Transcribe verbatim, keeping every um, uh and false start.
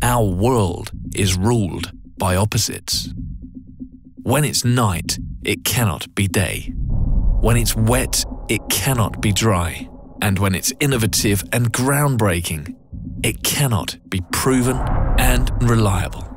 Our world is ruled by opposites. When it's night, it cannot be day. When it's wet, it cannot be dry. And when it's innovative and groundbreaking, it cannot be proven and reliable.